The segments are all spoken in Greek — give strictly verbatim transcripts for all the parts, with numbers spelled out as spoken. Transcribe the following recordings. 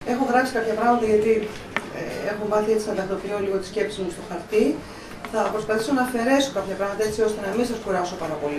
Έχω γράψει κάποια πράγματα γιατί ε, έχω μάθει έτσι να τακτοποιώ λίγο τη σκέψη μου στο χαρτί. Θα προσπαθήσω να αφαιρέσω κάποια πράγματα έτσι ώστε να μην σας κουράσω πάρα πολύ.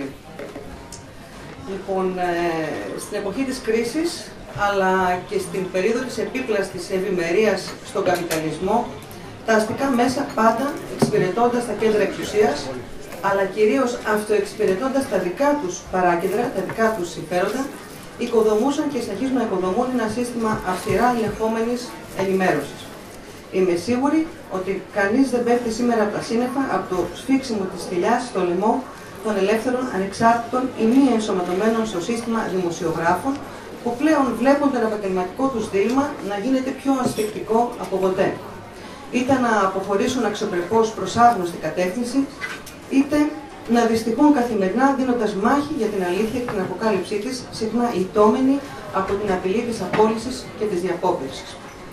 Λοιπόν, ε, στην εποχή της κρίσης, αλλά και στην περίοδο της επίπλαστης ευημερίας στον καπιταλισμό, τα αστικά μέσα πάντα εξυπηρετώντας τα κέντρα εξουσίας, αλλά κυρίως αυτοεξυπηρετώντας τα δικά τους παράκεντρα, τα δικά τους συμφέροντα, οικοδομούσαν και συνεχίζουν να οικοδομούν ένα σύστημα αυστηρά ελεγχόμενης ενημέρωσης. Είμαι σίγουρη ότι κανείς δεν πέφτει σήμερα από τα σύννεφα από το σφίξιμο της θηλιάς στο λαιμό των ελεύθερων, ανεξάρτητων ή μη ενσωματωμένων στο σύστημα δημοσιογράφων, που πλέον βλέπουν το επαγγελματικό τους δίλημμα να γίνεται πιο ασφικτικό από ποτέ. Είτε να αποχωρήσουν αξιοπρεπώς προς άγνωστη κατεύθυνση, είτε να δυστυχούν καθημερινά δίνοντας μάχη για την αλήθεια και την αποκάλυψή της, συχνά ηττόμενοι από την απειλή της απόλυσης και της διακόπτευσης.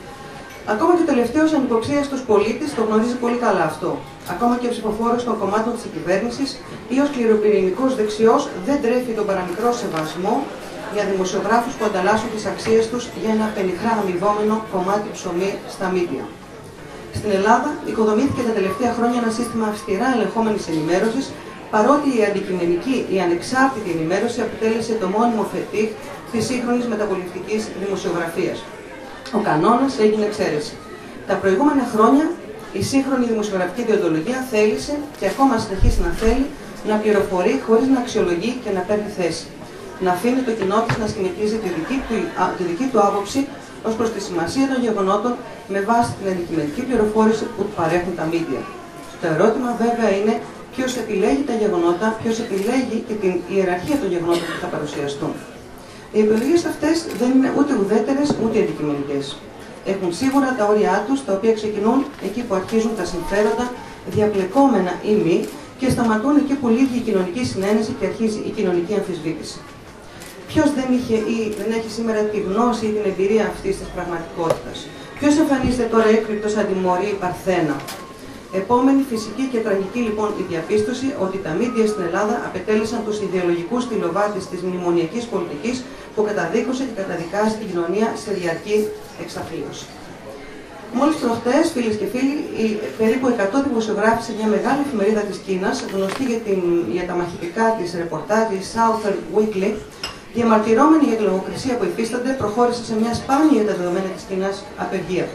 Ακόμα και ο τελευταίος ανυποψίαστος πολίτης το γνωρίζει πολύ καλά αυτό. Ακόμα και ο ψηφοφόρος των κομμάτων της κυβέρνησης ή ο σκληροπυρηνικός δεξιός δεν τρέφει τον παραμικρό σεβασμό για δημοσιογράφους που ανταλλάσσουν τις αξίες τους για ένα πενιχρά αμοιβόμενο κομμάτι ψωμί στα μίντια. Στην Ελλάδα οικοδομήθηκε τα τελευταία χρόνια ένα σύστημα αυστηρά ελεγχόμενης ενημέρωσης, παρότι η αντικειμενική, η ανεξάρτητη ενημέρωση αποτέλεσε το μόνιμο φετίχ της σύγχρονης μεταπολιτικής δημοσιογραφίας. Ο κανόνας έγινε εξαίρεση. Τα προηγούμενα χρόνια η σύγχρονη δημοσιογραφική διοντολογία θέλησε και ακόμα συνεχίζει να θέλει να πληροφορεί χωρίς να αξιολογεί και να παίρνει θέση. Να αφήνει το κοινό της να σχηματίζει τη δική του, τη δική του άποψη ως προς τη σημασία των γεγονότων με βάση την αντικειμενική πληροφόρηση που του παρέχουν τα μίντια. Το ερώτημα βέβαια είναι ποιος επιλέγει τα γεγονότα, ποιος επιλέγει και την ιεραρχία των γεγονότων που θα παρουσιαστούν. Οι επιλογές αυτές δεν είναι ούτε ουδέτερες ούτε αντικειμενικές. Έχουν σίγουρα τα όρια τους, τα οποία ξεκινούν εκεί που αρχίζουν τα συμφέροντα, διαπλεκόμενα ή μη, και σταματούν εκεί που λύγει η κοινωνική συνένεση και αρχίζει η κοινωνική αμφισβήτηση. Ποιος δεν είχε ή δεν έχει σήμερα τη γνώση ή την εμπειρία αυτής της πραγματικότητας? Ποιος εμφανίζεται τώρα έκρηκτος αντιμωρή παρθένα? Επόμενη φυσική και τραγική λοιπόν η διαπίστωση ότι τα μίντια στην Ελλάδα απετέλεσαν τους ιδεολογικούς τηλοβάτες της μνημονιακής πολιτικής που καταδίκωσε και καταδικάζει την κοινωνία σε διαρκή εξαθλίωση. Μόλις προχτές, φίλες και φίλοι, οι περίπου εκατό δημοσιογράφοι σε μια μεγάλη εφημερίδα της Κίνας, γνωστή για, την, για τα μαχητικά της ρεπορτάζ, η Southern Weekly, διαμαρτυρόμενοι για τη λογοκρισία που υφίστανται, προχώρησε σε μια σπάνια για τα δεδομένα της Κίνας απεργία.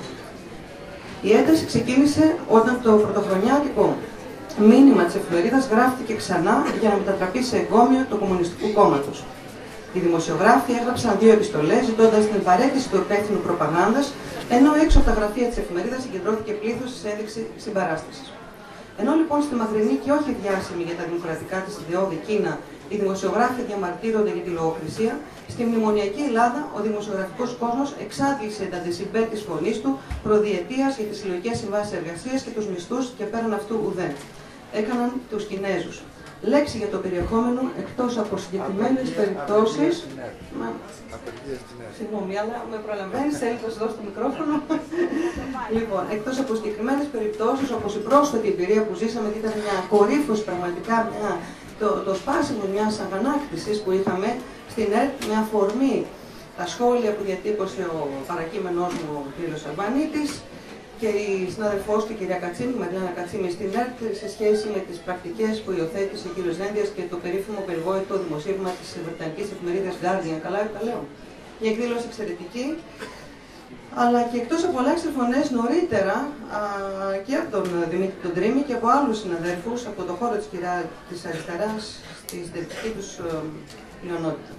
Η ένταση ξεκίνησε όταν το πρωτοχρονιάτικο μήνυμα της εφημερίδας γράφτηκε ξανά για να μετατραπεί σε εγκόμιο του Κομμουνιστικού Κόμματος. Οι δημοσιογράφοι έγραψαν δύο επιστολές ζητώντας την παραίτηση του υπεύθυνου προπαγάνδας, ενώ έξω από τα γραφεία της εφημερίδας συγκεντρώθηκε πλήθος της ένδειξη συμπαράστασης. Ενώ λοιπόν στη μακρινή και όχι διάσημη για τα δημοκρατικά της ιδεώδη Κίνα οι δημοσιογράφοι διαμαρτύρονται για τη λογοκρισία, στη μνημονιακή Ελλάδα ο δημοσιογραφικός κόσμος εξάντλησε τα δεσιμπέλ της φωνής του προδιετίας για τις συλλογικές συμβάσεις εργασίας και τους μισθούς και πέραν αυτού ουδέν. Έκαναν τους Κινέζους. Λέξη για το περιεχόμενο εκτός από συγκεκριμένες περιπτώσεις. Μα... Συγγνώμη, αλλά με προλαβαίνεις, θέλεις να σου δώσω το μικρόφωνο. Λοιπόν, εκτός από συγκεκριμένες περιπτώσεις, όπως η πρόσφατη εμπειρία που ζήσαμε, και ήταν μια κορύφωση πραγματικά, μια, το, το σπάσιμο μιας αγανάκτησης που είχαμε στην ΕΡΤ με αφορμή τα σχόλια που διατύπωσε ο παρακείμενός μου, ο κ. Αλμπανίτης, και η συνάδελφός του, η κυρία Κατσίμη, η Μαριάννα Κατσίμη, στην ΕΡΤ, σε σχέση με τις πρακτικές που υιοθέτησε ο κ. Δένδιας και το περίφημο περιβόητο δημοσίευμα της βρετανικής εφημερίδας Guardian. Καλά, τα λέω. Η εκδήλωση εξαιρετική, αλλά και εκτός από ελάχιστες φωνές νωρίτερα α, και από τον Δημήτρη τον Τρίμη και από άλλους συναδέλφους από το χώρο της, κυρία, της αριστεράς στη συντηρητική τους πλειονότητα.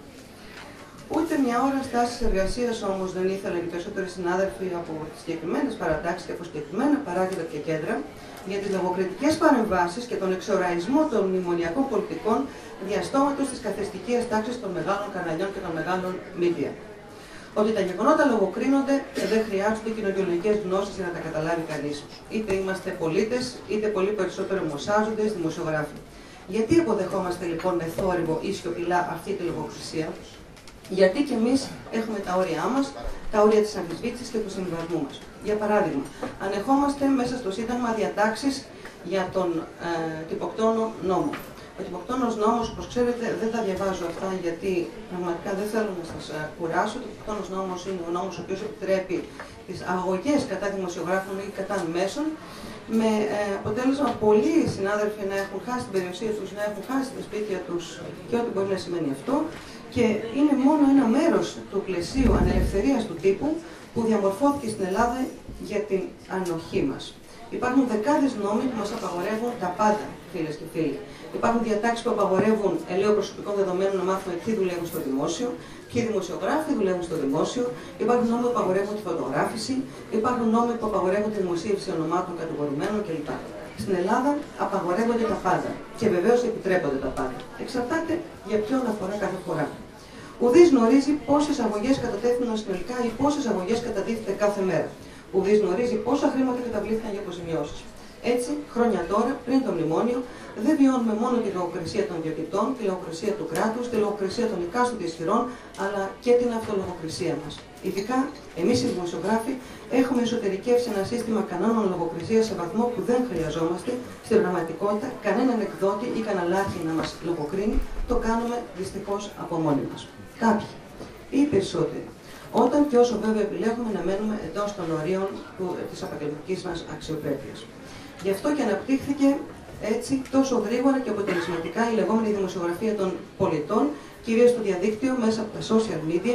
Ούτε μια ώρα στάσης εργασίας όμως δεν ήθελαν οι περισσότεροι συνάδελφοι από τις συγκεκριμένες παρατάξεις και από συγκεκριμένα παράγοντα και κέντρα για τις λογοκριτικές παρεμβάσεις και τον εξοραϊσμό των μνημονιακών πολιτικών διαστόματος της καθεστικής τάξης των μεγάλων καναλιών και των μεγάλων μίντια. Ότι τα γεγονότα λογοκρίνονται και δεν χρειάζονται κοινωνιολογικές γνώσεις για να τα καταλάβει κανείς. Είτε είμαστε πολίτες, είτε πολύ περισσότερο μοσάζοντες δημοσιογράφοι. Γιατί αποδεχόμαστε λοιπόν με θόρυβο ή σιωπηλά αυτή τη λογοκρισία? Γιατί και εμείς έχουμε τα όρια μας, τα όρια της αμφισβήτησης και του συμβιβασμού μας. Για παράδειγμα, ανεχόμαστε μέσα στο Σύνταγμα διατάξεις για τον ε, τυποκτόνο νόμο. Ο τυποκτόνος νόμος, όπως ξέρετε, δεν τα διαβάζω αυτά γιατί πραγματικά δεν θέλω να σας κουράσω. Ο τυποκτόνος νόμος είναι ο νόμος ο οποίος επιτρέπει τις αγωγές κατά δημοσιογράφων ή κατά μέσων, με ε, αποτέλεσμα πολλοί συνάδελφοι να έχουν χάσει την περιουσία τους, να έχουν χάσει τα σπίτια τους και ό,τι μπορεί να σημαίνει αυτό. Και είναι μόνο ένα μέρος του πλαισίου ανελευθερίας του τύπου που διαμορφώθηκε στην Ελλάδα για την ανοχή μας. Υπάρχουν δεκάδες νόμοι που μας απαγορεύουν τα πάντα, φίλες και φίλοι. Υπάρχουν διατάξεις που απαγορεύουν ελαίο προσωπικών δεδομένων να μάθουμε ποιοι δουλεύουν στο δημόσιο, ποιοι δημοσιογράφοι δουλεύουν στο δημόσιο. Υπάρχουν νόμοι που απαγορεύουν τη φωτογράφηση, υπάρχουν νόμοι που απαγορεύουν τη δημοσίευση ονομάτων κατηγορουμένων κλπ. Στην Ελλάδα απαγορεύονται τα πάντα και βεβαίως επιτρέπονται τα πάντα. Εξαρτάται για ποιον αφορά κάθε φορά. Ουδής γνωρίζει πόσες αγωγές κατατέθηκαν συνολικά ή πόσες αγωγές κατατίθεται κάθε μέρα. Ουδής γνωρίζει πόσα χρήματα καταβλήθηκαν για αποζημιώσεις. Έτσι, χρόνια τώρα, πριν το μνημόνιο, δεν βιώνουμε μόνο τη λογοκρισία των διοικητών, τη λογοκρισία του κράτους, τη λογοκρισία των εκάστοτε ισχυρών, αλλά και την αυτολογοκρισία μας. Ειδικά, εμείς οι δημοσιογράφοι έχουμε εσωτερικεύσει ένα σύστημα κανόνων λογοκρισίας σε βαθμό που δεν χρειαζόμαστε στην πραγματικότητα κανέναν εκδότη ή καναλάρχη να μας λογοκρίνει, το κάνουμε δυστυχώς από μόνοι μας. Κάποιοι ή οι περισσότεροι. Όταν και όσο βέβαια επιλέγουμε να μένουμε εντός των ορίων της επαγγελματικής μας αξιοπρέπειας. Γι' αυτό και αναπτύχθηκε έτσι τόσο γρήγορα και αποτελεσματικά η λεγόμενη δημοσιογραφία των πολιτών, κυρίως στο διαδίκτυο, μέσα από τα social media,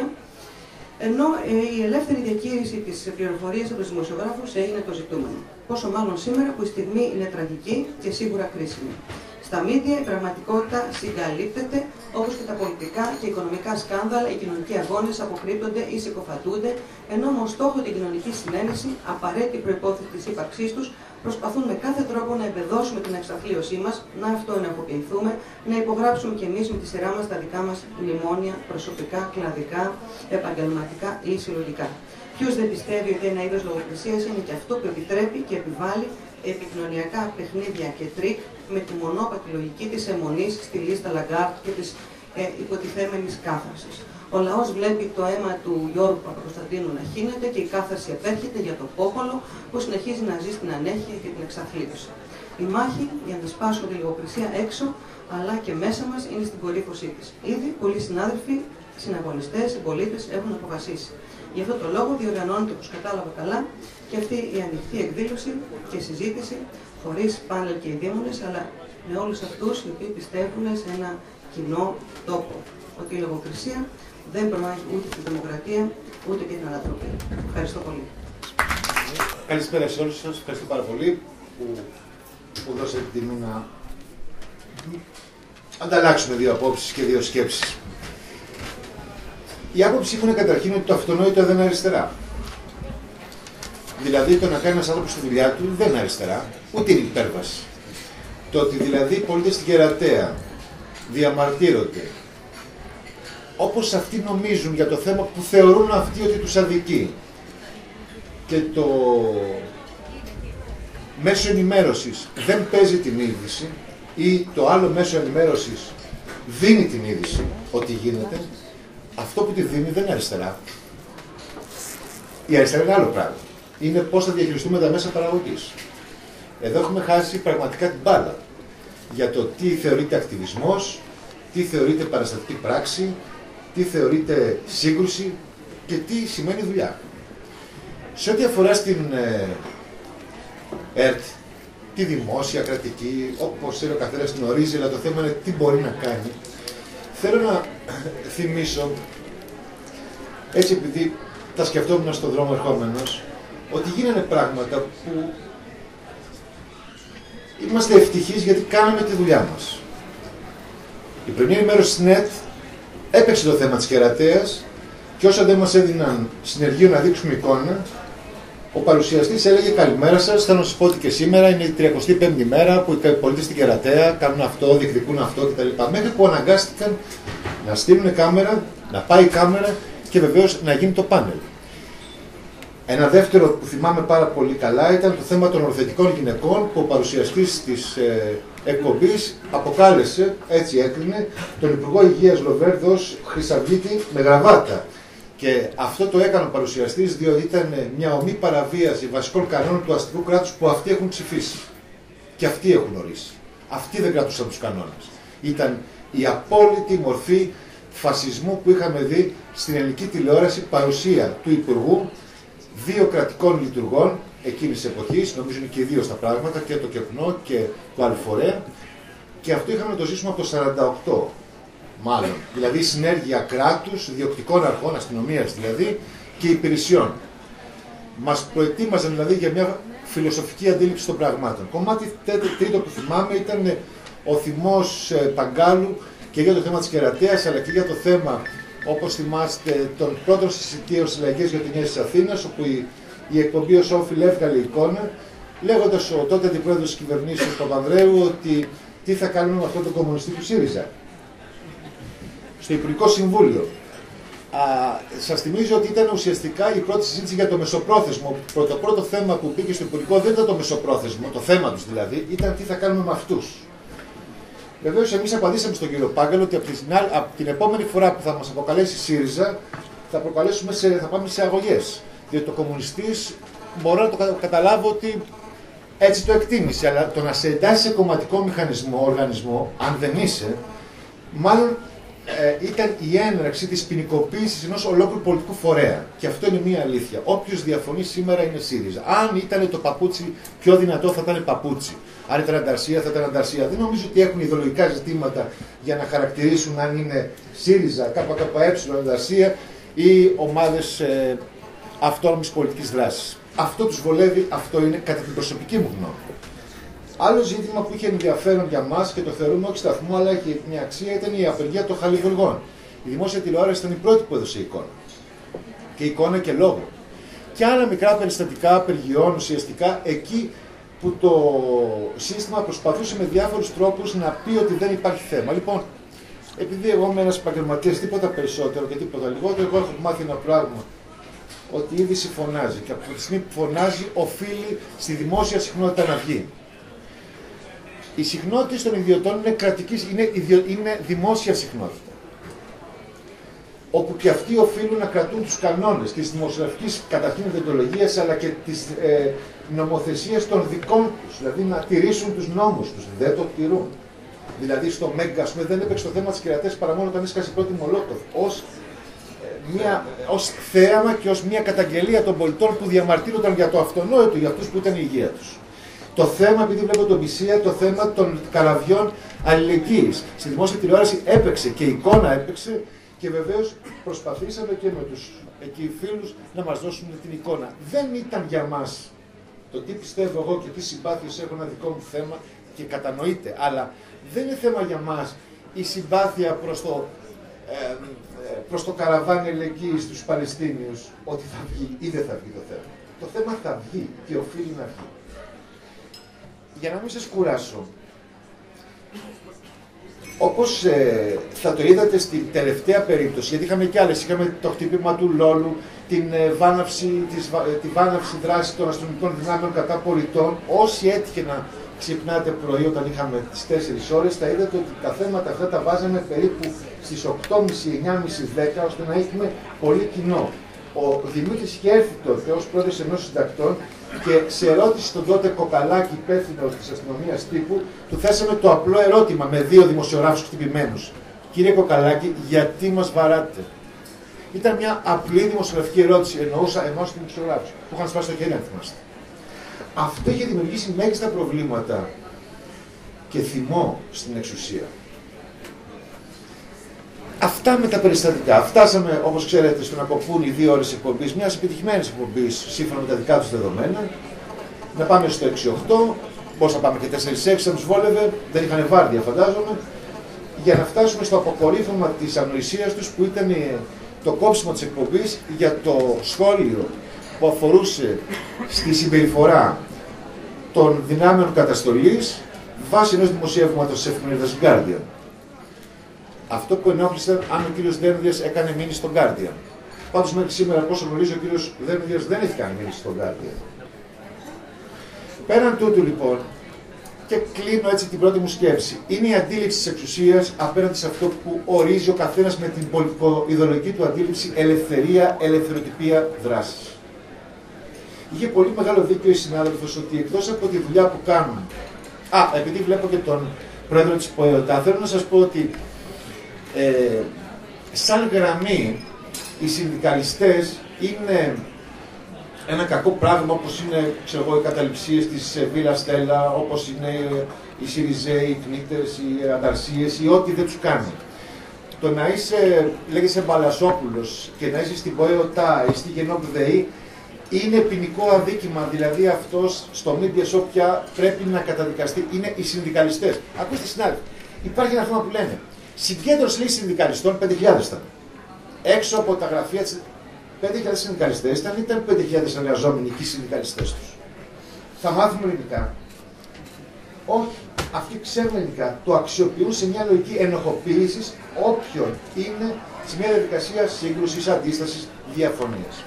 ενώ η ελεύθερη διακήρυξη της πληροφορίας από τους δημοσιογράφους έγινε το ζητούμενο. Πόσο μάλλον σήμερα που η στιγμή είναι τραγική και σίγουρα κρίσιμη. Στα μίντια η πραγματικότητα συγκαλύπτεται, όπως και τα πολιτικά και οικονομικά σκάνδαλα, οι κοινωνικοί αγώνες αποκρύπτονται ή συκοφαντούνται, ενώ με στόχο την κοινωνική συνένεση, απαραίτητη προϋπόθεση της ύπαρξής τους, προσπαθούν με κάθε τρόπο να εμπεδώσουμε την εξαθλίωσή μας, να αυτοενεργοποιηθούμε, να υπογράψουμε κι εμείς με τη σειρά μας τα δικά μας μνημόνια, προσωπικά, κλαδικά, επαγγελματικά ή συλλογικά. Ποιος δεν πιστεύει ότι ένα είδος λογοκρισίας είναι και αυτό που επιτρέπει και επιβάλλει επικοινωνιακά παιχνίδια και τρίκ με τη μονόπατη λογική της αιμονής στη λίστα Λαγκάρτ και της ε, υποτιθέμενης κάθαρσης. Ο λαός βλέπει το αίμα του Γιώργου Παπακοσταντίνου να χύνεται και η κάθαρση επέρχεται για το πόπολο που συνεχίζει να ζει στην ανέχεια και την εξαθλίωση. Η μάχη για να σπάσουν τη λογοκρισία έξω αλλά και μέσα μας είναι στην κορύφωσή της. Ήδη πολλοί συνάδελφοι, συναγωνιστές, συμπολίτες έχουν αποφασίσει. Γι' αυτό το λόγο διοργανώνεται, όπως κατάλαβα καλά, και αυτή η ανοιχτή εκδήλωση και συζήτηση, χωρίς πάνελ και ειδήμονες, αλλά με όλους αυτούς οι οποίοι πιστεύουν σε ένα κοινό τόπο. Ότι η λογοκρισία δεν προάγει ούτε την δημοκρατία, ούτε και την ανατροπή. Ευχαριστώ πολύ. Καλησπέρα σε όλους σας. Ευχαριστώ πάρα πολύ που, που δώσατε την τιμή να ανταλλάξουμε δύο απόψεις και δύο σκέψεις. Οι άποψοι έχουν καταρχήν ότι το αυτονόητο δεν είναι αριστερά. Δηλαδή το να κάνει ένας άνθρωπος τη δουλειά του δεν είναι αριστερά, ούτε είναι υπέρβαση. Το ότι δηλαδή οι πολίτες στην Κερατέα διαμαρτύρονται όπως αυτοί νομίζουν για το θέμα που θεωρούν αυτοί ότι τους αδικεί και το μέσο ενημέρωσης δεν παίζει την είδηση ή το άλλο μέσο ενημέρωσης δίνει την είδηση ότι γίνεται, αυτό που τη δίνει δεν είναι αριστερά. Η αριστερά είναι άλλο πράγμα. Είναι πώς θα διαχειριστούμε τα μέσα παραγωγής. Εδώ έχουμε χάσει πραγματικά την μπάλα για το τι θεωρείται ακτιβισμός, τι θεωρείται παραστατική πράξη, τι θεωρείται σύγκρουση και τι σημαίνει δουλειά. Σε ό,τι αφορά στην ε, ΕΡΤ, τη δημόσια, κρατική, όπως θέλει ο καθένας την ορίζει, αλλά το θέμα είναι τι μπορεί να κάνει. Θέλω να θυμίσω, έτσι επειδή τα σκεφτόμουν στον δρόμο ερχόμενος, ότι γίνανε πράγματα που είμαστε ευτυχείς γιατί κάναμε τη δουλειά μας. Η πρωινή ενημέρωση στην ΕΡΤ έπαιξε το θέμα της Κερατέας και όσα δεν μας έδιναν συνεργείο να δείξουμε εικόνα, ο παρουσιαστής έλεγε καλημέρα σας, θέλω να σας πω ότι και σήμερα είναι η τριακοστή πέμπτη μέρα που οι πολίτες στην Κερατέα κάνουν αυτό, διεκδικούν αυτό κτλ. Μέχρι που αναγκάστηκαν να στείλουν κάμερα, να πάει η κάμερα και βεβαίως να γίνει το πάνελ. Ένα δεύτερο που θυμάμαι πάρα πολύ καλά ήταν το θέμα των ορθωτικών γυναικών που ο παρουσιαστής της ε, εκπομπής αποκάλεσε, έτσι έκλεινε, τον Υπουργό Υγείας Λοβέρδο ως χρυσαυγίτη με γραβάτα. Και αυτό το έκανε ο παρουσιαστής διότι ήταν μια ομή παραβίαση βασικών κανόνων του αστικού κράτους που αυτοί έχουν ψηφίσει. Και αυτοί έχουν ορίσει. Αυτοί δεν κρατούσαν τους κανόνες. Ήταν η απόλυτη μορφή φασισμού που είχαμε δει στην ελληνική τηλεόραση, παρουσία του Υπουργού δύο κρατικών λειτουργών εκείνης της εποχής, νομίζω είναι και οι δύο στα πράγματα, και το ΚΕΠΝΟ και το Αλφορέα, και αυτό είχαμε να το ζήσουμε από το σαράντα οκτώ, μάλλον. Δηλαδή συνέργεια κράτους, διοκτικών αρχών, αστυνομίας δηλαδή, και υπηρεσιών. Μας προετοίμαζαν δηλαδή για μια φιλοσοφική αντίληψη των πραγμάτων. Κομμάτι τρίτο που θυμάμαι ήταν ο θυμός Παγκάλου και για το θέμα της κερατέας, αλλά και για το θέμα, όπως θυμάστε, των πρώτων συζητήσεων στις Λαϊκές Γιορτινιές της Αθήνας, όπου η, η εκπομπή ως όφιλ έβγαλε εικόνα, λέγοντας ο τότε αντιπρόεδρος της κυβερνήσεως Παπανδρέου ότι τι θα κάνουμε με αυτόν τον κομμουνιστή του ΣΥΡΙΖΑ. Στο Υπουργικό Συμβούλιο. Α, σας θυμίζω ότι ήταν ουσιαστικά η πρώτη συζήτηση για το μεσοπρόθεσμο. Το πρώτο θέμα που πήγε στο Υπουργικό δεν ήταν το μεσοπρόθεσμο, το θέμα τους δηλαδή, ήταν τι θα κάνουμε με αυτούς. Βεβαίως, εμείς απαντήσαμε στον κύριο Πάγκαλο ότι από την, από την επόμενη φορά που θα μας αποκαλέσει ΣΥΡΙΖΑ θα, προκαλέσουμε σε, θα πάμε σε αγωγές. Διότι το κομμουνιστής μπορώ να το καταλάβω ότι έτσι το εκτίμησε, αλλά το να σε εντάσει σε κομματικό μηχανισμό, οργανισμό, αν δεν είσαι, μάλλον ε, ήταν η έναρξη της ποινικοποίησης ενός ολόκληρου πολιτικού φορέα. Και αυτό είναι μία αλήθεια. Όποιος διαφωνεί σήμερα είναι ΣΥΡΙΖΑ. Αν ήταν το παπούτσι πιο δυνατό, θα ήταν παπούτσι. Αν ήταν ανταρσία, θα ήταν ανταρσία. Δεν νομίζω ότι έχουν ιδεολογικά ζητήματα για να χαρακτηρίσουν αν είναι ΣΥΡΙΖΑ, ΚΚΕ, ανταρσία ή ομάδες ε, αυτόνομης πολιτικής δράσης. Αυτό τους βολεύει, αυτό είναι κατά την προσωπική μου γνώμη. Άλλο ζήτημα που είχε ενδιαφέρον για μας και το θεωρούμε όχι σταθμό, αλλά έχει μια αξία, ήταν η απεργία των χαλιβουργών. Η δημόσια τηλεόραση ήταν η πρώτη που έδωσε εικόνα. Και εικόνα και λόγο. Και άλλα μικρά περιστατικά απεργιών ουσιαστικά εκεί που το σύστημα προσπαθούσε με διάφορους τρόπους να πει ότι δεν υπάρχει θέμα. Λοιπόν, επειδή εγώ είμαι ένας επαγγελματίας, τίποτα περισσότερο και τίποτα λιγότερο, εγώ έχω μάθει ένα πράγμα. Ότι η είδηση φωνάζει και από τη στιγμή που φωνάζει οφείλει στη δημόσια συχνότητα να βγει. Οι συχνότητες των ιδιωτών είναι κρατικής, είναι, ιδιο, είναι δημόσια συχνότητα. Όπου και αυτοί οφείλουν να κρατούν τους κανόνες της δημοσιογραφικής καταρχήν διοντολογίας, αλλά και της ε, νομοθεσίας των δικών τους. Δηλαδή να τηρήσουν τους νόμους τους. Δεν το τηρούν. Δηλαδή στο Μέγκα, ας πούμε, δεν έπαιξε το θέμα της κερατέας παρά μόνο όταν έσκασε πρώτη Μολότοφ. Ως, ε, μια, ως θέαμα και ως μια καταγγελία των πολιτών που διαμαρτύρονταν για το αυτονόητο, για αυτούς που ήταν η υγεία τους. Το θέμα, επειδή βλέπω τον Πισία, το θέμα των καραβιών αλληλεγγύης. Στη δημόσια τηλεόραση έπαιξε και η εικόνα έπαιξε και βεβαίως προσπαθήσαμε και με τους εκεί φίλους να μας δώσουν την εικόνα. Δεν ήταν για μας το τι πιστεύω εγώ και τι συμπάθειες έχω, ένα δικό μου θέμα και κατανοείται, αλλά δεν είναι θέμα για μας η συμπάθεια προς το, ε, προς το καραβάνι αλληλεγγύης στους Παλαιστίνιους, ότι θα βγει ή δεν θα βγει το θέμα. Το θέμα θα βγει και οφείλει να βγει. Για να μην σας κουράσω, όπως ε, θα το είδατε στην τελευταία περίπτωση, γιατί είχαμε και άλλες, είχαμε το χτύπημα του Λόλου, την, ε, βάναυση, της, ε, τη βάναυση δράση των αστυνομικών δυνάμεων κατά πολιτών. Όσοι έτυχε να ξυπνάτε πρωί όταν είχαμε τις τέσσερις ώρες, θα είδατε ότι τα θέματα αυτά τα βάζαμε περίπου στις οκτώ και μισή, εννιά και μισή, δέκα, ώστε να έχουμε πολύ κοινό. Ο Δημήτρης είχε έρθει τότε ως πρόεδρος ενός συντακτών και σε ερώτηση στον τότε Κοκαλάκη, υπεύθυνο της αστυνομίας τύπου, του θέσαμε το απλό ερώτημα με δύο δημοσιογράφους χτυπημένους. Κύριε Κοκαλάκη, γιατί μας βαράτε? Ήταν μια απλή δημοσιογραφική ερώτηση, εννοούσα εμάς τους δημοσιογράφους, που είχαν σπάσει το χέρι, αν θυμάστε. Αυτό είχε δημιουργήσει μέγιστα προβλήματα και θυμό στην εξουσία. Αυτά με τα περιστατικά. Φτάσαμε, όπως ξέρετε, στο να κοπούν οι δύο ώρες εκπομπής, μιας επιτυχημένης εκπομπής, σύμφωνα με τα δικά τους δεδομένα. Να πάμε στο έξι οκτώ, πώς να πάμε και τέσσερα έξι, αν τους βόλευε, δεν είχαν βάρδια φαντάζομαι, για να φτάσουμε στο αποκορύφωμα της ανοησίας τους, που ήταν το κόψιμο της εκπομπής για το σχόλιο που αφορούσε στη συμπεριφορά των δυνάμεων καταστολής βάσει ενός δημοσιεύματος της εφημερίδας Guardian. Αυτό που ενόχλησε αν ο κύριος Δένδιας έκανε μήνυση στον Guardian. Πάντως μέχρι σήμερα, πόσο γνωρίζω, ο κύριος Δένδιας δεν έχει κάνει μήνυση στον Guardian. Πέραν τούτου λοιπόν, και κλείνω έτσι την πρώτη μου σκέψη, είναι η αντίληψη της εξουσίας απέναντι σε αυτό που ορίζει ο καθένας με την πολιτικο-ιδεολογική του αντίληψη ελευθερία, ελευθεροτυπία δράσης. Είχε πολύ μεγάλο δίκιο η συνάδελφος ότι εκτός από τη δουλειά που κάνουν. Α, επειδή βλέπω και τον πρόεδρο της ΠΟΕΟΤΑ, θέλω να σας πω ότι ε, σαν γραμμή οι συνδικαλιστές είναι ένα κακό πράγμα όπως είναι, ξέρω εγώ, οι καταληψίες της Βίλα Στέλλα, όπως είναι οι Σιριζέοι, οι Κνίτες, οι Ανταρσίες ή ό,τι δεν τους κάνει. Το να είσαι, λέγεσαι Μπαλασόπουλος και να είσαι στην ΠΟΕΟΤΑ ή στη Γενόπου ΔΕΗ είναι ποινικό αδίκημα, δηλαδή αυτός στο media shop πια πρέπει να καταδικαστεί. Είναι οι συνδικαλιστές. Ακούστε συνάδελφοι, υπάρχει ένα θέμα που λένε. Συγκέντρωση λέει συνδικαλιστών πέντε χιλιάδες ήταν. Έξω από τα γραφεία της πέντε χιλιάδες συνδικαλιστές ήταν, ήταν πέντε χιλιάδες εργαζόμενοι και οι συνδικαλιστές τους. Θα μάθουμε ελληνικά. Όχι. Αυτοί ξέρουν ελληνικά. Το αξιοποιούν σε μια λογική ενοχοποίησης όποιον είναι σε μια διαδικασία σύγκρουσης, αντίστασης, διαφωνίας.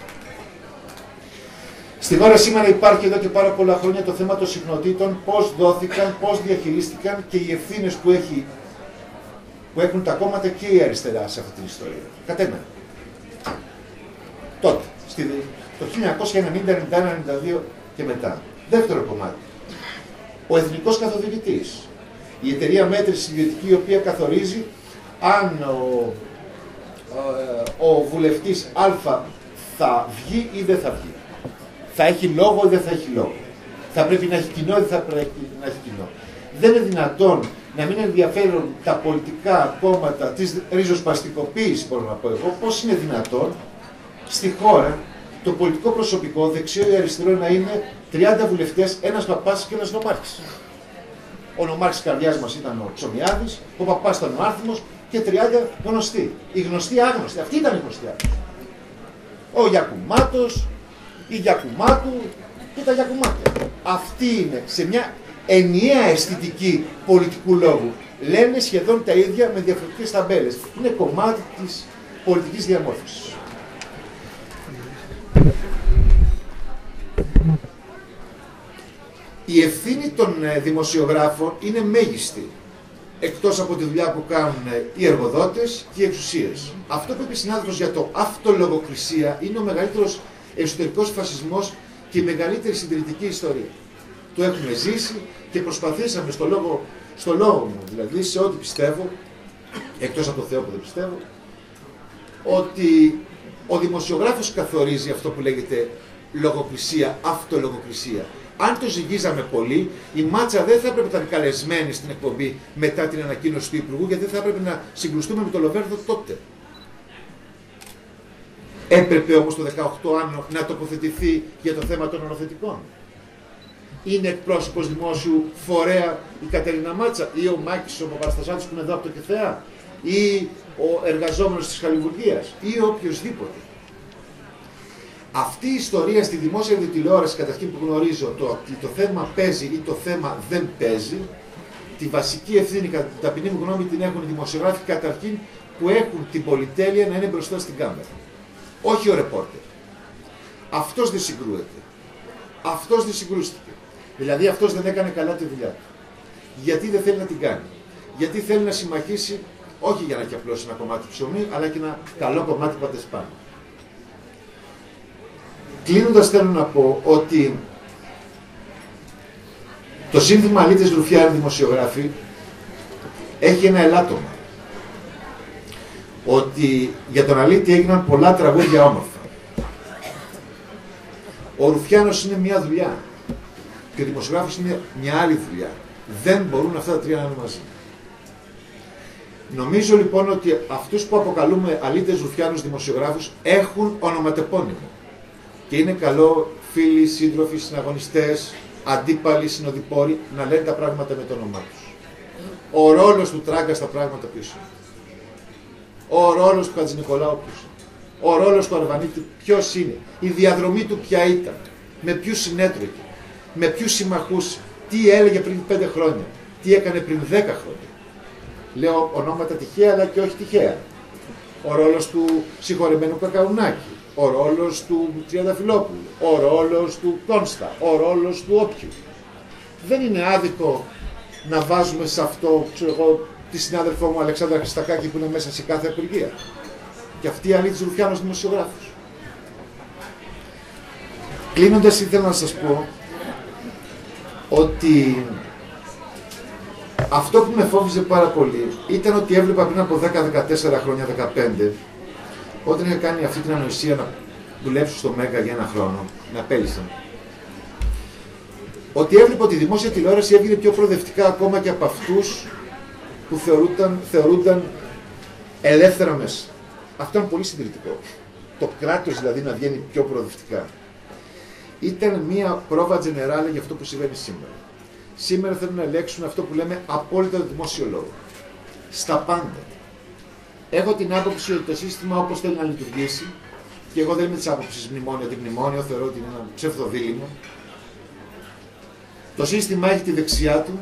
Στην ώρα σήμερα υπάρχει εδώ και πάρα πολλά χρόνια το θέμα των συχνοτήτων, πώς δόθηκαν, πώς διαχειρίστηκαν και οι ευθύνες που, έχει, που έχουν τα κόμματα και η αριστερά σε αυτή την ιστορία. Κατ' εμένα. Τότε, το χίλια εννιακόσια ενενήντα, ενενήντα ένα, ενενήντα δύο και μετά. Δεύτερο κομμάτι. Ο εθνικός καθοδηγητής. Η εταιρεία μέτρησης ιδιωτική η οποία καθορίζει αν ο, ο, ο βουλευτής Α θα βγει ή δεν θα βγει. Θα έχει λόγο ή δεν θα έχει λόγο. Θα πρέπει να έχει κοινό ή δεν θα πρέπει να έχει κοινό. Δεν είναι δυνατόν να μην ενδιαφέρουν τα πολιτικά κόμματα της ριζοσπαστικοποίησης, μπορώ να πω εγώ, πώς είναι δυνατόν στη χώρα το πολιτικό προσωπικό δεξιό ή αριστερό να είναι τριάντα βουλευτές, ένας παπάς και ένας νομάρχης. Ο νομάρχης της καρδιάς μας ήταν ο Ψωμιάδης, ο παπάς ήταν ο Άρθιμος και τριάντα γνωστοί. Οι γνωστοί άγνωστοι, αυτοί ήταν οι γνωστοί άγνωστοι. Ο Γιακουμάτος, η Γιακουμάτου και τα Γιακουμάτια. Αυτή είναι σε μια ενιαία αισθητική πολιτικού λόγου. Λένε σχεδόν τα ίδια με διαφορετικές ταμπέλες. Είναι κομμάτι της πολιτικής διαμόρφωσης. Η ευθύνη των δημοσιογράφων είναι μέγιστη, εκτός από τη δουλειά που κάνουν οι εργοδότες και οι εξουσίες. Αυτό που είπε συνάδελφος για το αυτολογοκρισία είναι ο μεγαλύτερος εσωτερικός φασισμός και η μεγαλύτερη συντηρητική ιστορία. Το έχουμε ζήσει και προσπαθήσαμε στο λόγο, στο λόγο μου, δηλαδή σε ό,τι πιστεύω, εκτός από το Θεό που δεν πιστεύω, ότι ο δημοσιογράφος καθορίζει αυτό που λέγεται λογοκρισία, αυτολογοκρισία. Αν το ζυγίζαμε πολύ, η Μάτσα δεν θα έπρεπε να ήταν καλεσμένη στην εκπομπή μετά την ανακοίνωση του Υπουργού, γιατί δεν θα έπρεπε να συγκρουστούμε με το Λοβέρδο τότε. Έπρεπε όμως το δεκαοκτώ Άνω να τοποθετηθεί για το θέμα των ονοθετικών. Είναι εκπρόσωπος δημόσιου φορέα η Κατερίνα Μάτσα ή ο Μάκης ο Παπαστασάτης που είναι εδώ από το ΚΕΘΕΑ ή ο εργαζόμενος της Χαλιβουργίας ή οποιοσδήποτε. Αυτή η ιστορία στη δημόσια τηλεόραση, καταρχήν που γνωρίζω, το ότι το θέμα παίζει ή το θέμα δεν παίζει, τη βασική ευθύνη, κατά την ταπεινή μου γνώμη, την έχουν οι δημοσιογράφοι καταρχήν που έχουν την πολυτέλεια να είναι μπροστά στην κάμερα. Όχι ο ρεπόρτερ. Αυτός δεν συγκρούεται. Αυτός δεν συγκρούστηκε. Δηλαδή αυτός δεν έκανε καλά τη δουλειά του. Γιατί δεν θέλει να την κάνει. Γιατί θέλει να συμμαχίσει όχι για να έχει απλώσει ένα κομμάτι ψωμί, αλλά και ένα καλό κομμάτι πατεσπάνι. Κλείνοντας θέλω να πω ότι το σύνθημα Αλήτες Ρουφιάνοι δημοσιογράφοι έχει ένα ελάττωμα. Ότι για τον Αλήτη έγιναν πολλά τραγούδια όμορφα. Ο Ρουφιάνος είναι μια δουλειά και ο δημοσιογράφος είναι μια άλλη δουλειά. Δεν μπορούν αυτά τα τρία να είναι μαζί. Νομίζω λοιπόν ότι αυτούς που αποκαλούμε Αλήτες Ρουφιάνους δημοσιογράφους έχουν ονοματεπώνυμο. Και είναι καλό φίλοι, σύντροφοι, συναγωνιστές, αντίπαλοι, συνοδοιπόροι να λένε τα πράγματα με το όνομά τους. Ο ρόλος του Τράγκα στα πράγματα πίσω. Ο ρόλος του Χατζηνικολάου πίσω. Ο ρόλος του Αρβανίτη ποιος είναι. Η διαδρομή του ποια ήταν. Με ποιους συνέτρωγε. Με ποιους συμμαχούσε. Τι έλεγε πριν πέντε χρόνια. Τι έκανε πριν δέκα χρόνια. Λέω ονόματα τυχαία αλλά και όχι τυχαία. Ο ρόλος του συγχωρεμένου Κακαουνάκη. Ο ρόλος του Τριανταφυλόπουλου, ο ρόλος του Κόνστα, ο ρόλος του όποιου. Δεν είναι άδικο να βάζουμε σε αυτό, ξέρω εγώ, τη συνάδελφό μου Αλεξάνδρα Χριστακάκη που είναι μέσα σε κάθε υπουργεία. Και αυτή η Αλήτης Ρουφιάνος δημοσιογράφος. Κλείνοντας ήθελα να σας πω ότι αυτό που με φόβιζε πάρα πολύ ήταν ότι έβλεπα πριν από δέκα δεκατέσσερα χρόνια, δεκαπέντε, όταν είχα κάνει αυτή την ανοησία να δουλέψουν στο Μέγκα για ένα χρόνο, με απέλησαν. Ότι έβλεπε ότι η δημόσια τηλεόραση έβγαινε πιο προοδευτικά ακόμα και από αυτούς που θεωρούνταν, θεωρούνταν ελεύθερα μέσα. Αυτό ήταν πολύ συντηρητικό. Το κράτος δηλαδή να βγαίνει πιο προοδευτικά. Ήταν μια πρόβα τζενεράλε για αυτό που συμβαίνει σήμερα. Σήμερα θέλουν να ελέγξουν αυτό που λέμε απόλυτα δημόσιο λόγο. Στα πάντα. Έχω την άποψη ότι το σύστημα όπως θέλει να λειτουργήσει, και εγώ δεν είμαι της άποψης μνημόνιο, ότι μνημόνιο θεωρώ ότι είναι ένα ψευδοδήλημα. Το σύστημα έχει τη δεξιά του,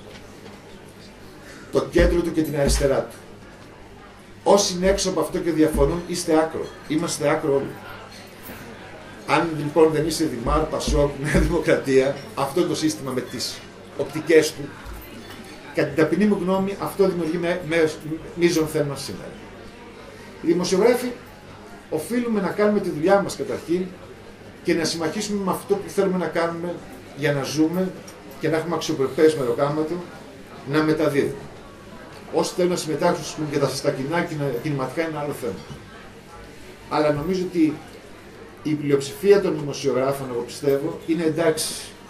το κέντρο του και την αριστερά του. Όσοι είναι έξω από αυτό και διαφωνούν, είστε άκρο. Είμαστε άκρο όλοι. Αν λοιπόν δεν είσαι Δημάρ, Πασόκ, Νέα Δημοκρατία, αυτό είναι το σύστημα με τις οπτικές του. Κατά την ταπεινή μου γνώμη, αυτό δημιουργεί με, με, μείζον θέμα σήμερα. Οι δημοσιογράφοι οφείλουμε να κάνουμε τη δουλειά μας καταρχήν και να συμμαχίσουμε με αυτό που θέλουμε να κάνουμε για να ζούμε και να έχουμε αξιοπρεπές μεροκάματο, να μεταδίδουμε. Όσοι θέλουν να συμμετάσχουν και στα κοινά κινηματικά είναι άλλο θέμα. Αλλά νομίζω ότι η πλειοψηφία των δημοσιογράφων, εγώ πιστεύω, είναι εντάξει.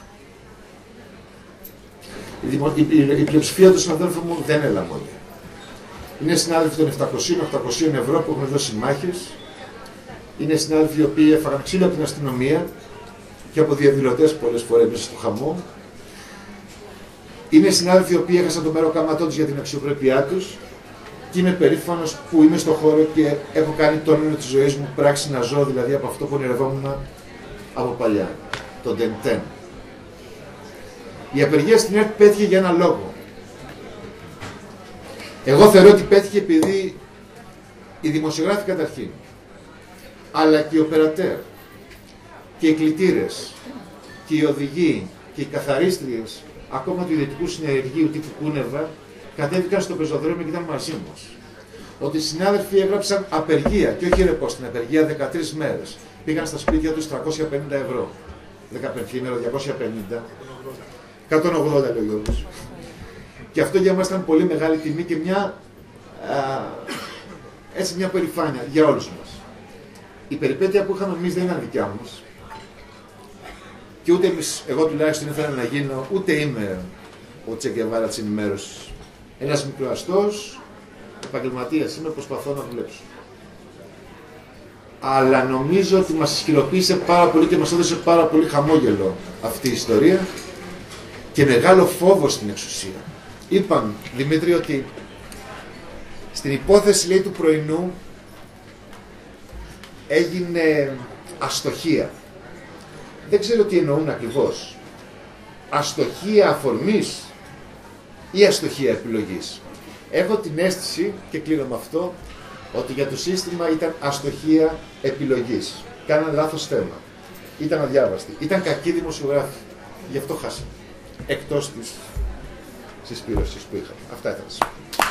Η, δημο... η... η πλειοψηφία των συναδέλφων μου δεν είναι λαμόγια. Είναι συνάδελφοι των επτακόσια με οχτακόσια ευρώ που έχουν δώσει μάχες. Είναι συνάδελφοι οι οποίοι έφαγαν ξύλο από την αστυνομία και από διαδηλωτές πολλές φορές μέσα στο χαμό. Είναι συνάδελφοι οι οποίοι έχασαν το μεροκάματό τους για την αξιοπρέπειά τους. Και είμαι περήφανος που είμαι στον χώρο και έχω κάνει το όνειρο της ζωής μου πράξη να ζω, δηλαδή από αυτό που ονειρευόμουν από παλιά, το Ντεντέν. Η απεργία στην ΕΡΤ πέτυχε για ένα λόγο. Εγώ θεωρώ ότι πέτυχε επειδή οι δημοσιογράφοι καταρχήν, αλλά και οι οπερατέρ, και οι κλητήρες, και οι οδηγοί, και οι καθαρίστριες, ακόμα του ιδιωτικού συνεργείου τύπου Κούνεβα, κατέβηκαν στο πεζοδρόμιο και ήταν μαζί μας. Ότι οι συνάδελφοι έγραψαν απεργία, και όχι ρεπό την απεργία, δεκατρείς μέρες. Πήγαν στα σπίτια τους τριακόσια πενήντα ευρώ. δεκαπενθήμερο, διακόσια πενήντα, εκατόν ογδόντα λέει ο Γιώργος. Και αυτό για μας ήταν πολύ μεγάλη τιμή και μια, α, έτσι μια περηφάνεια για όλους μας. Η περιπέτεια που είχαμε εμείς δεν ήταν δικιά μας. Και ούτε εμείς, εγώ τουλάχιστον ήθελα να γίνω, ούτε είμαι ο Τσε Γκεβάρα της ενημέρωσης. Ένας μικροαστός, επαγγελματίας είμαι, προσπαθώ να δουλέψω. Αλλά νομίζω ότι μας ισχυροποίησε πάρα πολύ και μας έδωσε πάρα πολύ χαμόγελο αυτή η ιστορία και μεγάλο φόβο στην εξουσία. Είπαν, Δημήτρη, ότι στην υπόθεση, λέει, του πρωινού έγινε αστοχία. Δεν ξέρω τι εννοούν ακριβώς. Αστοχία αφορμής ή αστοχία επιλογής. Έχω την αίσθηση, και κλείνω με αυτό, ότι για το σύστημα ήταν αστοχία επιλογής. Κάναν λάθος θέμα. Ήταν αδιάβαστοι. Ήταν κακοί δημοσιογράφοι. Γι' αυτό χάσαμε. Εκτός της συσπήρωσης που είχαμε. Αυτά ήθελα.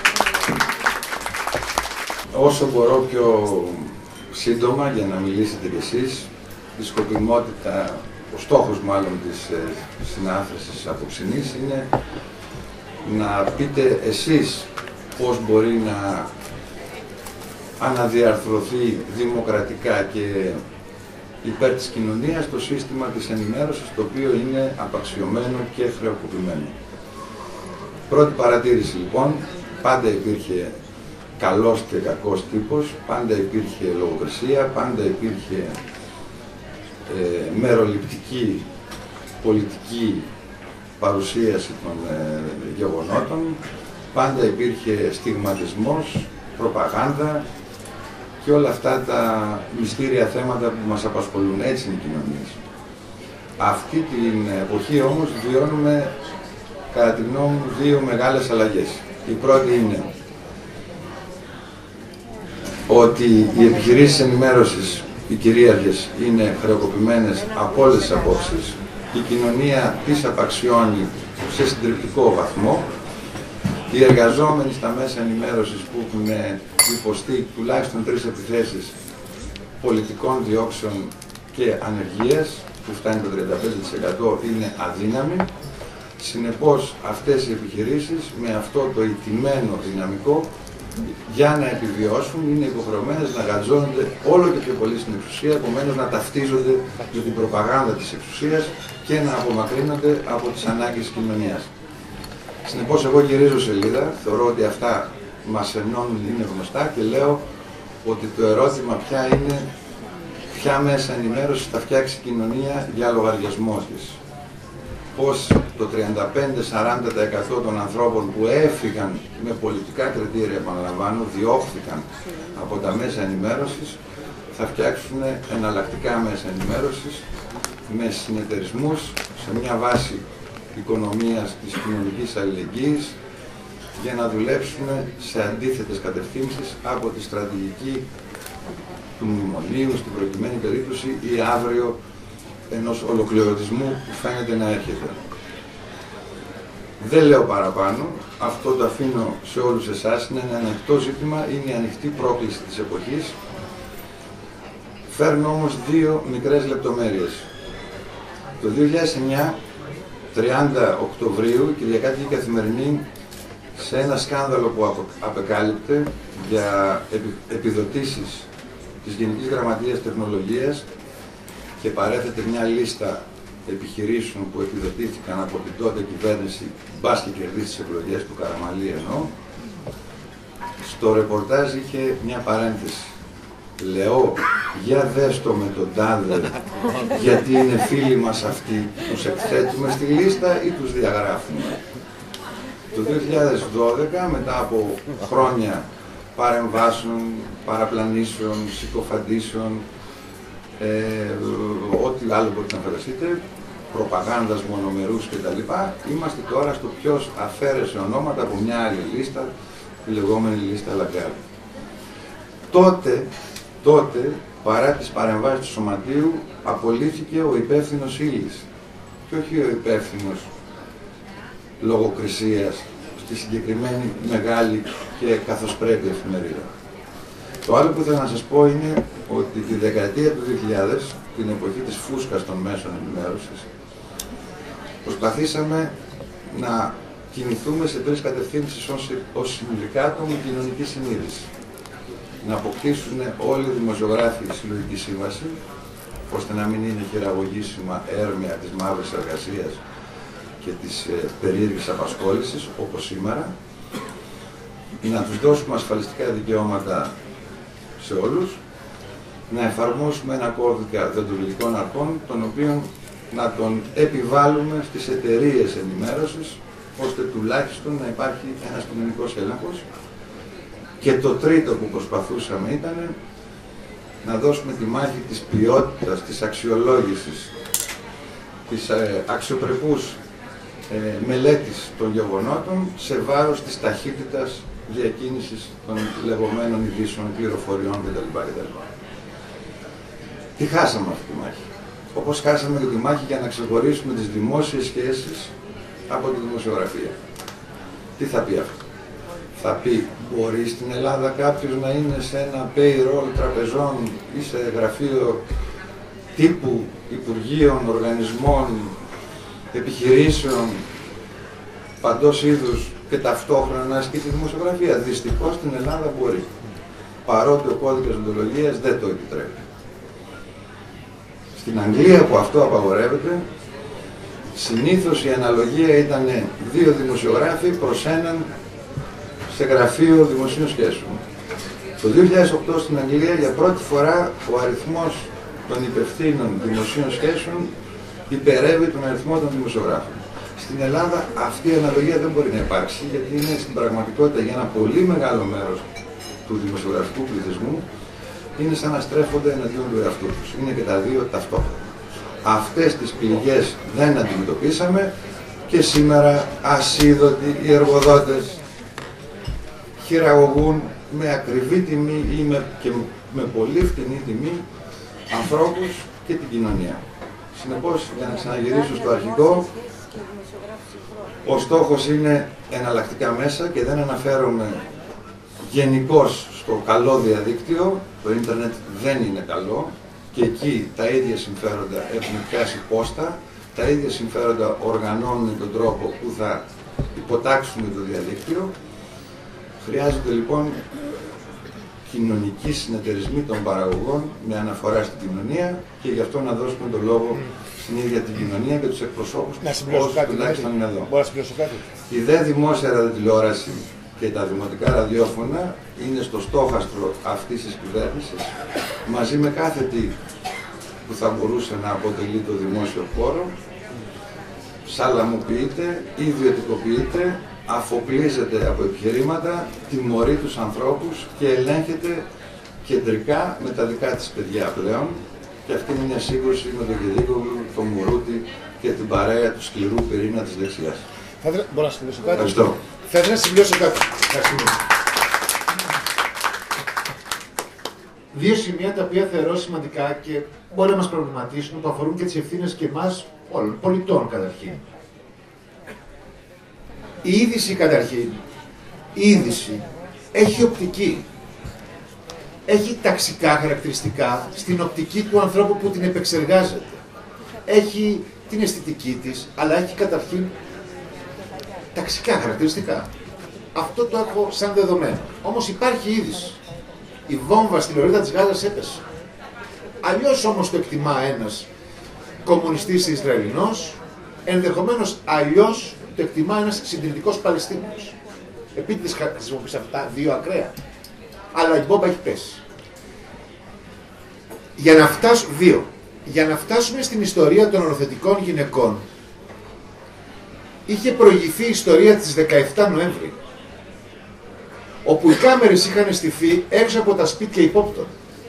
Όσο μπορώ πιο σύντομα για να μιλήσετε κι εσείς, η σκοπιμότητα, ο στόχος μάλλον της συνάθρησης απόψινής είναι να πείτε εσείς πώς μπορεί να αναδιαρθρωθεί δημοκρατικά και υπέρ της κοινωνίας το σύστημα της ενημέρωσης, το οποίο είναι απαξιωμένο και χρεοκοπημένο. Πρώτη παρατήρηση λοιπόν, πάντα υπήρχε καλός και κακός τύπος, πάντα υπήρχε λογοκρισία, πάντα υπήρχε ε, μεροληπτική πολιτική παρουσίαση των ε, γεγονότων, πάντα υπήρχε στιγματισμός, προπαγάνδα και όλα αυτά τα μυστήρια θέματα που μας απασχολούν. Έτσι είναι οι κοινωνίες. Αυτή την εποχή όμως βιώνουμε, κατά τη γνώμη μου, δύο μεγάλες αλλαγές. Η πρώτη είναι ότι οι επιχειρήσεις ενημέρωσης, οι κυρίαρχες, είναι χρεοκοπημένες από όλες τις απόψεις. Η κοινωνία τις απαξιώνει σε συντριπτικό βαθμό. Οι εργαζόμενοι στα μέσα ενημέρωσης που έχουν υποστεί τουλάχιστον τρεις επιθέσεις πολιτικών διώξεων και ανεργίας, που φτάνει το τριάντα πέντε τοις εκατό, είναι αδύναμοι. Συνεπώς αυτές οι επιχειρήσεις με αυτό το ηττημένο δυναμικό για να επιβιώσουν είναι υποχρεωμένες να γατζώνονται όλο και πιο πολύ στην εξουσία, επομένως να ταυτίζονται με την προπαγάνδα της εξουσίας και να απομακρύνονται από τις ανάγκες της κοινωνίας. Συνεπώς, εγώ γυρίζω σελίδα, θεωρώ ότι αυτά μας ενώνουν, είναι γνωστά και λέω ότι το ερώτημα πια είναι ποια μέσα ενημέρωσης θα φτιάξει η κοινωνία για λογαριασμό της. Πως το τριάντα πέντε με σαράντα τοις εκατό των ανθρώπων που έφυγαν με πολιτικά κριτήρια, επαναλαμβάνω, διώχθηκαν από τα μέσα ενημέρωσης, θα φτιάξουν εναλλακτικά μέσα ενημέρωσης με συνεταιρισμούς σε μια βάση οικονομίας της κοινωνικής αλληλεγγύης για να δουλέψουν σε αντίθετες κατευθύνσεις από τη στρατηγική του μνημονίου, στην προκειμένη περίπτωση, ή αύριο ενός ολοκληρωτισμού που φαίνεται να έρχεται. Δεν λέω παραπάνω, αυτό το αφήνω σε όλους εσάς, είναι ένα ανοιχτό ζήτημα, είναι η ανοιχτή πρόκληση της εποχής. Φέρνω όμως δύο μικρές λεπτομέρειες. Το δύο χιλιάδες εννιά, τριάντα Οκτωβρίου, η Κυριακάτικη Καθημερινή, σε ένα σκάνδαλο που απεκάλυπτε για επιδοτήσεις της Γενικής Γραμματείας Τεχνολογίας και παρέθετε μια λίστα επιχειρήσεων που επιδοτήθηκαν από την τότε κυβέρνηση, μπας και κερδίσει τις εκλογές του Καραμαλή εννοώ, στο ρεπορτάζ είχε μια παρένθεση. Λέω, για δες το με τον τάδε, γιατί είναι φίλοι μας αυτοί, τους εκθέτουμε στη λίστα ή τους διαγράφουμε. Το δύο χιλιάδες δώδεκα, μετά από χρόνια παρεμβάσεων, παραπλανήσεων, συκοφαντήσεων, ε, ό,τι άλλο μπορείτε να φανταστείτε, προπαγάνδας μονομερούς κτλ. Είμαστε τώρα στο ποιος αφαίρεσε ονόματα από μια άλλη λίστα, τη λεγόμενη λίστα Λαγκάρη. Τότε, τότε, παρά τις παρεμβάσεις του Σωματείου, απολύθηκε ο υπεύθυνος ύλης και όχι ο υπεύθυνος λογοκρισίας στη συγκεκριμένη μεγάλη και καθώς πρέπει εφημερίδα. Το άλλο που ήθελα να σας πω είναι ότι τη δεκαετία του δύο χιλιάδες, την εποχή της φούσκας των μέσων ενημέρωσης, προσπαθήσαμε να κινηθούμε σε τρεις κατευθύνσεις ως συνδικάτο με κοινωνική συνείδηση. Να αποκτήσουν όλοι οι δημοσιογράφοι συλλογική σύμβαση, ώστε να μην είναι χειραγωγήσιμα έρμεα της μαύρης εργασίας και της ε, περίεργης απασχόλησης, όπως σήμερα, να τους δώσουμε ασφαλιστικά δικαιώματα σε όλους, να εφαρμόσουμε ένα κώδικα δεοντολογικών αρχών, τον οποίο να τον επιβάλλουμε στις εταιρείες ενημέρωσης, ώστε τουλάχιστον να υπάρχει ένας κοινωνικός έλεγχος. Και το τρίτο που προσπαθούσαμε ήταν να δώσουμε τη μάχη της ποιότητας, της αξιολόγησης, της ε, αξιοπρεπούς ε, μελέτης των γεγονότων σε βάρος της ταχύτητας διακίνησης των λεγόμενων ειδήσεων, πληροφοριών κτλ. κτλ. Τι χάσαμε αυτή τη μάχη? Όπως χάσαμε και τη μάχη για να ξεχωρίσουμε τις δημόσιες σχέσεις από τη δημοσιογραφία. Τι θα πει αυτό? Θα πει, μπορεί στην Ελλάδα κάποιος να είναι σε ένα payroll τραπεζών ή σε γραφείο τύπου υπουργείων, οργανισμών, επιχειρήσεων, παντός είδους και ταυτόχρονα να ασκεί τη δημοσιογραφία? Δυστυχώς στην Ελλάδα μπορεί. Παρότι ο κώδικας δεοντολογίας δεν το επιτρέπει. Στην Αγγλία που αυτό απαγορεύεται, συνήθως η αναλογία ήταν δύο δημοσιογράφοι προς έναν σε γραφείο δημοσίων σχέσεων. Το δύο χιλιάδες οκτώ στην Αγγλία για πρώτη φορά ο αριθμός των υπευθύνων δημοσίων σχέσεων υπερεύει τον αριθμό των δημοσιογράφων. Στην Ελλάδα αυτή η αναλογία δεν μπορεί να υπάρξει, γιατί είναι στην πραγματικότητα για ένα πολύ μεγάλο μέρος του δημοσιογραφικού πληθυσμού είναι σαν να στρέφονται εναντίον του εαυτού τους. Είναι και τα δύο ταυτόχρονα. Αυτές τις πληγές δεν αντιμετωπίσαμε και σήμερα ασίδωτοι οι εργοδότες χειραγωγούν με ακριβή τιμή ή με, και με πολύ φτηνή τιμή ανθρώπους και την κοινωνία. Συνεπώς, για να ξαναγυρίσω στο αρχικό, ο στόχος είναι εναλλακτικά μέσα και δεν αναφέρομαι γενικώς στο καλό διαδίκτυο. Το ίντερνετ δεν είναι καλό και εκεί τα ίδια συμφέροντα έχουν πιάσει πόστα, τα ίδια συμφέροντα οργανώνουν τον τρόπο που θα υποτάξουμε το διαδίκτυο. Χρειάζονται λοιπόν κοινωνικοί συνεταιρισμοί των παραγωγών με αναφορά στην κοινωνία και γι' αυτό να δώσουμε τον λόγο στην ίδια την κοινωνία και τους εκπροσώπους όσους τουλάχιστον είναι εδώ. Μπορώ να συμπληρώσω κάτι. Η δε δημόσια ραδιοτηλεόραση και τα δημοτικά ραδιόφωνα είναι στο στόχαστρο αυτής της κυβέρνησης, μαζί με κάθε τι που θα μπορούσε να αποτελεί το δημόσιο χώρο, σαλαμοποιείται, ιδιωτικοποιείται, αφοπλίζεται από επιχειρήματα, τιμωρεί τους ανθρώπους και ελέγχεται κεντρικά με τα δικά της παιδιά πλέον. Και αυτή είναι μια σύγκρουση με τον Κεδίκογλου, τον Μουρούτη και την παρέα του σκληρού πυρήνα της δεξιάς. Θα ήθελα, μπορώ να συμπληρώσω κάτι. Ευχαριστώ. Θα ήθελα να συμπληρώσω κάτι. Δύο σημεία τα οποία θεωρώ σημαντικά και μπορεί να μας προβληματίσουν, που αφορούν και τις ευθύνες και εμάς όλων, πολιτών καταρχήν. Η είδηση καταρχήν, η είδηση έχει οπτική. Έχει ταξικά χαρακτηριστικά στην οπτική του ανθρώπου που την επεξεργάζεται. Έχει την αισθητική της, αλλά έχει καταρχήν ταξικά χαρακτηριστικά. Αυτό το έχω σαν δεδομένο. Όμως υπάρχει είδηση. Η βόμβα στη Λωρίδα της Γάζας έπεσε. Αλλιώς όμως το εκτιμά ένας κομμουνιστής Ισραηλινός, ενδεχομένως αλλιώς το εκτιμά ένας συντηρητικός Παλαιστίνιος. Επίτηδες χρησιμοποιείς αυτά δύο ακραία. Αλλά η μπόμπα έχει πέσει. Για να φτάσουμε, δύο, για να φτάσουμε στην ιστορία των οροθετικών γυναικών, είχε προηγηθεί η ιστορία της δεκαεφτά Νοέμβρη, όπου οι κάμερες είχαν στηθεί έξω από τα σπίτια υπόπτων.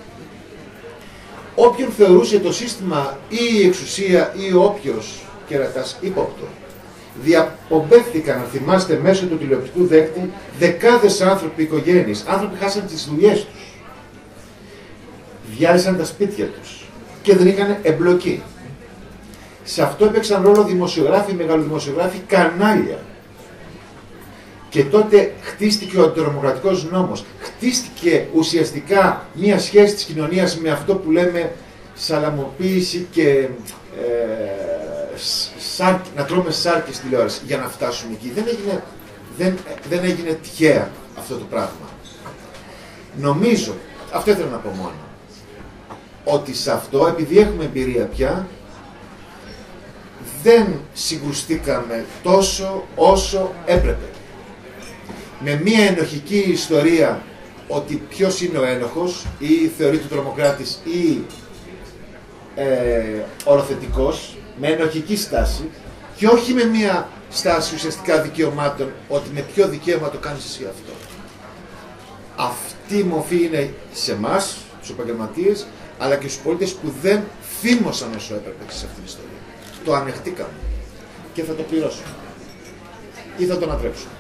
Όποιον θεωρούσε το σύστημα ή η εξουσία ή όποιος κερατάς ύποπτο, διαπομπέθηκαν, αν θυμάστε, μέσω του τηλεοπτικού δέκτη δεκάδες άνθρωποι, οικογένειες. Άνθρωποι χάσαν τις δουλειές τους, διάλυσαν τα σπίτια τους και δεν είχαν εμπλοκή. Σε αυτό έπαιξαν ρόλο δημοσιογράφοι, μεγαλοδημοσιογράφοι, κανάλια. Και τότε χτίστηκε ο αντιτρομοκρατικός νόμος. Χτίστηκε ουσιαστικά μία σχέση της κοινωνίας με αυτό που λέμε σαλαμοποίηση και ε, σάρκ, να τρώμε σάρκι στη τηλεόραση για να φτάσουμε εκεί. Δεν έγινε, δεν, δεν έγινε τυχαία αυτό το πράγμα. Νομίζω, αυτό ήθελα να πω μόνο, ότι σε αυτό, επειδή έχουμε εμπειρία πια, δεν συγκρουστήκαμε τόσο όσο έπρεπε. Με μία ενοχική ιστορία ότι ποιος είναι ο ένοχος ή θεωρείται τρομοκράτης ή ε, οροθετικός, με ενοχική στάση και όχι με μία στάση ουσιαστικά δικαιωμάτων, ότι με ποιο δικαίωμα το κάνεις εσύ αυτό. Αυτή η μορφή είναι σε εμάς, στους επαγγελματίες, αλλά και στους πολίτες που δεν θύμωσαν όσο έπρεπε σε αυτήν την ιστορία. Το ανεχτήκαμε και θα το πληρώσουμε ή θα το ανατρέψουμε.